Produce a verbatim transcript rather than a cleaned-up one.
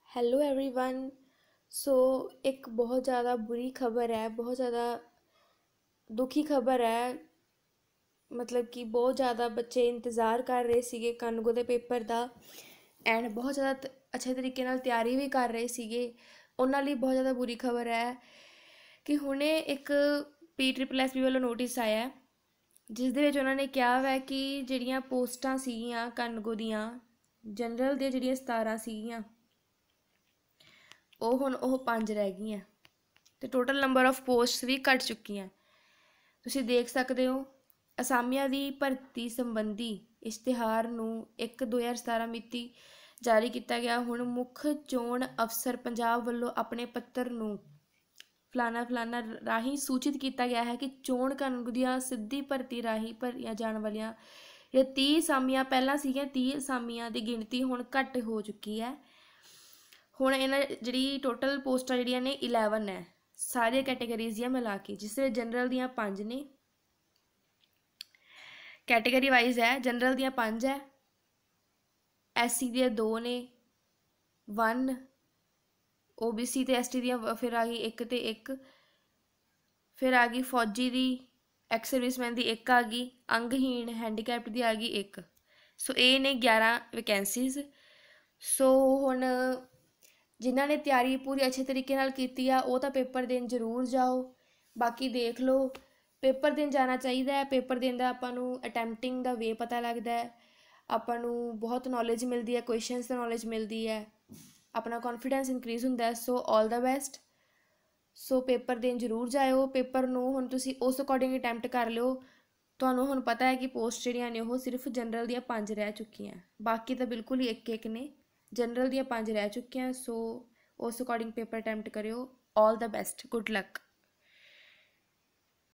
Hello everyone. सो एक बहुत ज़्यादा बुरी खबर है, बहुत ज़्यादा दुखी खबर है। मतलब कि बहुत ज़्यादा बच्चे इंतज़ार कर रहे ਸੀਗੇ ਕਾਨੂੰਗੋ ਦੇ ਪੇਪਰ ਦਾ ਐਂਡ ਬਹੁਤ ਜ਼ਿਆਦਾ ਤ- ਅੱਛੇ ਤਰੀਕੇ ਨਾਲ ਤਿਆਰੀ ਵੀ ਕਰ ਰਹੇ ਸੀਗੇ। ਉਹਨਾਂ ਲਈ ਬਹੁਤ ਜ਼ਿਆਦਾ ਬੁਰੀ ਖਬਰ ਹੈ ਕਿ ਹੁਣੇ ਇੱਕ ਪੀ ਟ੍ਰਿਪਲ ਐਸ ਬੀ ਵੱਲੋਂ ਨੋਟਿਸ ਆਇਆ ਹੈ, ਜਿਸ ਦੇ ਵਿੱਚ ਉਹਨਾਂ ਨੇ ਕਿਹਾ ਹੈ ਕਿ ਜਿਹੜੀਆਂ ਪੋਸਟਾਂ ਸੀਗੀਆਂ ਕਾਨੂੰਗੋ ਦੀਆਂ ਜਨਰਲ ਦੀਆਂ ਜਿਹੜੀਆਂ ਸਤਾਰਾਂ ਸੀਗੀਆਂ ਉਹ ਹੁਣ ਉਹ ਪੰਜ ਰਹਿ ਗਈਆਂ ਤੇ ਟੋਟਲ ਨੰਬਰ ਆਫ ਪੋਸਟਸ ਵੀ ਘਟ ਚੁੱਕੀਆਂ। ਤੁਸੀਂ ਦੇਖ ਸਕਦੇ ਹੋ ਅਸਾਮੀਆਂ ਦੀ ਭਰਤੀ ਸੰਬੰਧੀ ਇਸ਼ਤਿਹਾਰ ਨੂੰ ਇੱਕ ਦੋ ਹਜ਼ਾਰ ਸਤਾਰਾਂ ਮਿਤੀ ਜਾਰੀ ਕੀਤਾ ਗਿਆ। ਹੁਣ ਮੁੱਖ ਚੋਣ ਅਫਸਰ ਪੰਜਾਬ ਵੱਲੋਂ ਆਪਣੇ ਪੱਤਰ ਨੂੰ ਫਲਾਣਾ ਫਲਾਣਾ ਰਾਹੀਂ ਸੂਚਿਤ ਕੀਤਾ ਗਿਆ ਹੈ ਕਿ ਚੋਣ ਕਾਨੂੰਨ ਦੀਆਂ ਸਿੱਧੀ ਭਰਤੀ ਰਾਹੀਂ ਭਰੀਆਂ ਜਾਣ ਵਾਲੀਆਂ ਇਹ ਤੀਹ ਅਸਾਮੀਆਂ ਪਹਿਲਾਂ ਸੀਗੀਆਂ, ਤੀਹ ਅਸਾਮੀਆਂ ਦੀ ਗਿਣਤੀ ਹੁਣ ਘੱਟ ਹੋ ਚੁੱਕੀ ਹੈ। ਹੁਣ ਇਹਨਾਂ ਜਿਹੜੀ ਟੋਟਲ ਪੋਸਟਾਂ ਜਿਹੜੀਆਂ ਨੇ ਇਲੈਵਨ ਹੈ ਸਾਰੀਆਂ ਕੈਟੇਗਰੀਜ਼ ਦੀਆਂ ਮਿਲਾ ਕੇ, ਜਿਸ ਵਿੱਚ ਜਨਰਲ ਦੀਆਂ ਪੰਜ ਨੇ, ਕੈਟੇਗਰੀ ਵਾਈਜ਼ ਹੈ। ਜਨਰਲ ਦੀਆਂ ਪੰਜ ਹੈ, ਐਸ ਸੀ ਦੀਆਂ ਦੋ ਨੇ, ਵਨ ਓ ਬੀ ਸੀ ਤੇ ਐਸ ਟੀ ਦੀਆਂ ਫਿਰ ਆ ਗਈ ਇੱਕ ਤੇ ਇੱਕ, ਫਿਰ ਆ ਗਈ ਫੌਜੀ ਦੀ, ਐਕਸ ਸਰਵਿਸਮੈਨ ਦੀ ਇੱਕ ਆ ਗਈ, ਅੰਗਹੀਣ ਹੈਂਡੀਕੈਪਡ ਦੀ ਆ ਗਈ ਇੱਕ। ਸੋ ਇਹ ਨੇ ਗਿਆਰਾਂ ਵੈਕੈਂਸੀਜ਼। ਸੋ ਹੁਣ ਜਿਨ੍ਹਾਂ ਨੇ ਤਿਆਰੀ ਪੂਰੀ ਅੱਛੇ ਤਰੀਕੇ ਨਾਲ ਕੀਤੀ ਆ ਉਹ ਤਾਂ ਪੇਪਰ ਦੇਣ ਜ਼ਰੂਰ ਜਾਓ। ਬਾਕੀ ਦੇਖ ਲਓ, ਪੇਪਰ ਦੇਣ ਜਾਣਾ ਚਾਹੀਦਾ ਹੈ। ਪੇਪਰ ਦੇਣ ਦਾ ਆਪਾਂ ਨੂੰ ਅਟੈਂਪਟਿੰਗ ਦਾ ਵੇ ਪਤਾ ਲੱਗਦਾ ਹੈ, ਆਪਾਂ ਨੂੰ ਬਹੁਤ ਨੌਲੇਜ ਮਿਲਦੀ ਹੈ, ਕੁਐਸਚਨਸ ਦੀ ਨੌਲੇਜ ਮਿਲਦੀ ਹੈ, ਆਪਣਾ ਕੌਨਫੀਡੈਂਸ ਇਨਕਰੀਜ਼ ਹੁੰਦਾ ਹੈ। ਸੋ ਆਲ ਦਾ ਬੈਸਟ। ਸੋ ਪੇਪਰ ਦੇਣ ਜ਼ਰੂਰ ਜਾਇਓ। ਪੇਪਰ ਨੂੰ ਹੁਣ ਤੁਸੀਂ ਉਸ ਅਕੋਰਡਿੰਗ ਅਟੈਂਪਟ ਕਰ ਲਿਓ। ਤੁਹਾਨੂੰ ਹੁਣ ਪਤਾ ਹੈ ਕਿ ਪੋਸਟ ਜਿਹੜੀਆਂ ਨੇ ਉਹ ਸਿਰਫ ਜਨਰਲ ਦੀਆਂ ਪੰਜ ਰਹਿ ਚੁੱਕੀਆਂ, ਬਾਕੀ ਤਾਂ ਬਿਲਕੁਲ ਹੀ ਇੱਕ ਇੱਕ ਨੇ। ਜਨਰਲ ਦੀਆਂ ਪੰਜ ਰਹਿ ਚੁੱਕੀਆਂ। ਸੋ ਉਸ ਅਕੋਰਡਿੰਗ ਪੇਪਰ ਅਟੈਂਪਟ ਕਰਿਓ। All the best, good luck.